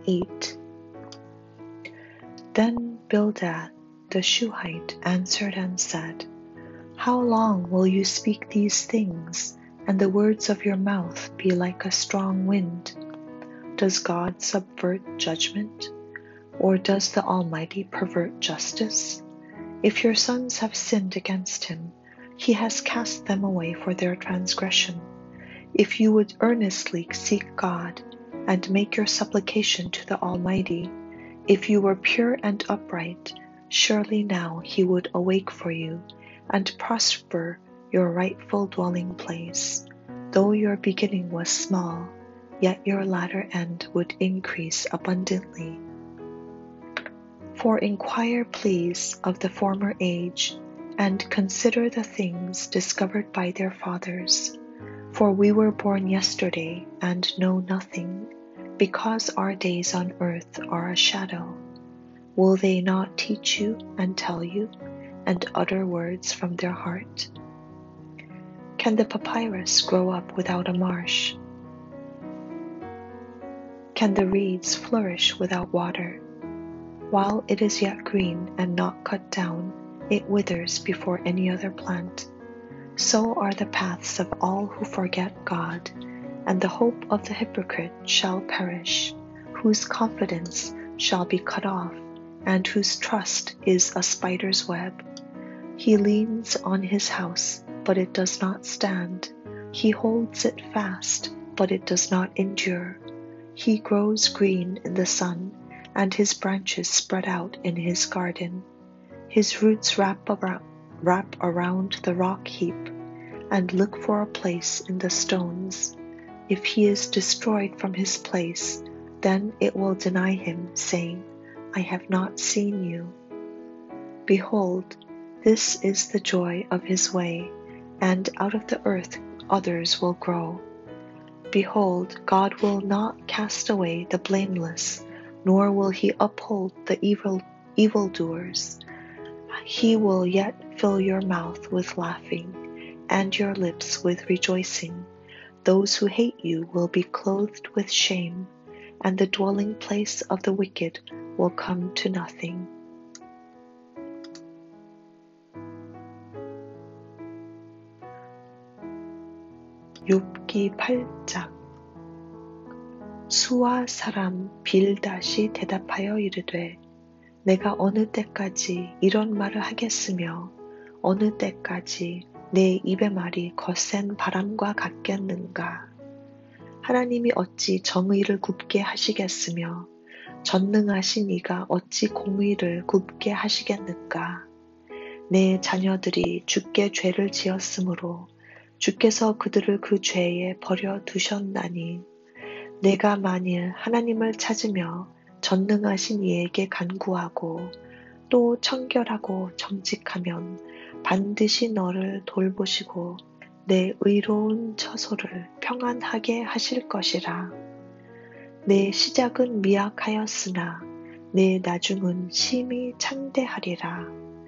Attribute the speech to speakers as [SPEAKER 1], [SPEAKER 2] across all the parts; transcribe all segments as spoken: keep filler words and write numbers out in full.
[SPEAKER 1] eight. Then Bildad the Shuhite answered and said, How long will you speak these things, and the words of your mouth be like a strong wind? Does God subvert judgment? Or does the Almighty pervert justice? If your sons have sinned against him, he has cast them away for their transgression. If you would earnestly seek God, and make your supplication to the Almighty, if you were pure and upright, surely now he would awake for you, and prosper your rightful dwelling place. Though your beginning was small, yet your latter end would increase abundantly. For inquire, please, of the former age, and consider the things discovered by their fathers. For we were born yesterday and know nothing, because our days on earth are a shadow. Will they not teach you and tell you, and utter words from their heart? Can the papyrus grow up without a marsh? Can the reeds flourish without water? While it is yet green and not cut down, it withers before any other plant. So are the paths of all who forget God, and the hope of the hypocrite shall perish, whose confidence shall be cut off, and whose trust is a spider's web. He leans on his house, but it does not stand. He holds it fast, but it does not endure. He grows green in the sun, and his branches spread out in his garden. His roots wrap around, wrap around the rock heap, and look for a place in the stones. If he is destroyed from his place, then it will deny him, saying, I have not seen you. Behold, this is the joy of his way, and out of the earth others will grow. Behold, God will not cast away the blameless, nor will he uphold the evil evildoers. He will yet fill your mouth with laughing, and your lips with rejoicing. Those who hate you will be clothed with shame, and the dwelling place of the wicked will come to nothing. 욥기 팔 장. 수아 사람 빌닷이 대답하여 이르되, 내가 어느 때까지 이런 말을 하겠으며 어느 때까지 내 입의 말이 거센 바람과 같겠는가? 하나님이 어찌 정의를 굽게 하시겠으며 전능하신 이가 어찌 공의를 굽게 하시겠는가? 내 자녀들이 주께 죄를 지었으므로 주께서 그들을 그 죄에 버려 두셨나니, 내가 만일 하나님을 찾으며 전능하신 이에게 간구하고 또 청결하고 정직하면 반드시 너를 돌보시고 내 의로운 처소를 평안하게 하실 것이라. 내 시작은 미약하였으나 내 나중은 심히 창대하리라.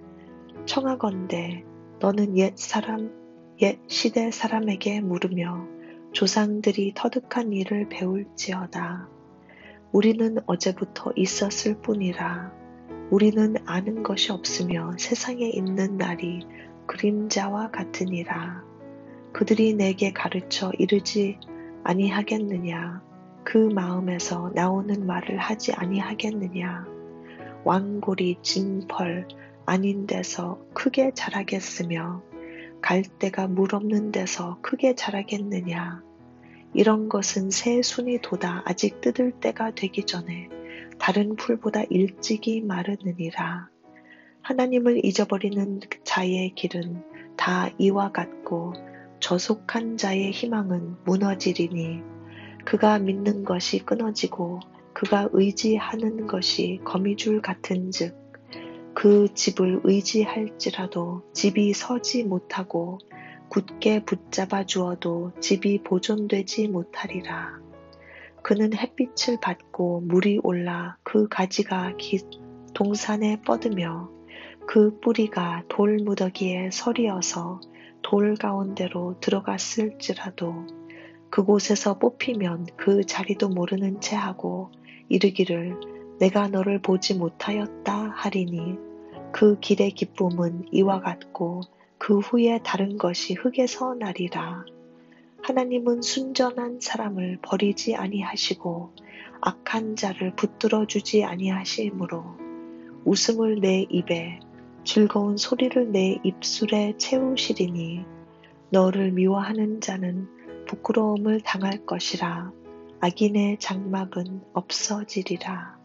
[SPEAKER 1] 청하건대 너는 옛 사람, 옛 시대 사람에게 물으며 조상들이 터득한 일을 배울지어다. 우리는 어제부터 있었을 뿐이라. 우리는 아는 것이 없으며 세상에 있는 날이 그림자와 같으니라. 그들이 내게 가르쳐 이르지 아니하겠느냐? 그 마음에서 나오는 말을 하지 아니하겠느냐? 왕골이 진펄 아닌 데서 크게 자라겠으며 갈대가 물 없는 데서 크게 자라겠느냐? 이런 것은 새 순이 돋아 아직 뜯을 때가 되기 전에 다른 풀보다 일찍이 마르느니라. 하나님을 잊어버리는 자의 길은 다 이와 같고 저속한 자의 희망은 무너지리니, 그가 믿는 것이 끊어지고 그가 의지하는 것이 거미줄 같은즉 그 집을 의지할지라도 집이 서지 못하고 굳게 붙잡아 주어도 집이 보존되지 못하리라. 그는 햇빛을 받고 물이 올라 그 가지가 기, 동산에 뻗으며 그 뿌리가 돌무더기에 서리어서 돌 가운데로 들어갔을지라도 그곳에서 뽑히면 그 자리도 모르는 채 하고 이르기를 내가 너를 보지 못하였다 하리니 그 길의 기쁨은 이와 같고 그 후에 다른 것이 흙에서 나리라. 하나님은 순전한 사람을 버리지 아니하시고 악한 자를 붙들어 주지 아니하시므로 웃음을 내 입에 즐거운 소리를 내 입술에 채우시리니 너를 미워하는 자는 부끄러움을 당할 것이라. 악인의 장막은 없어지리라.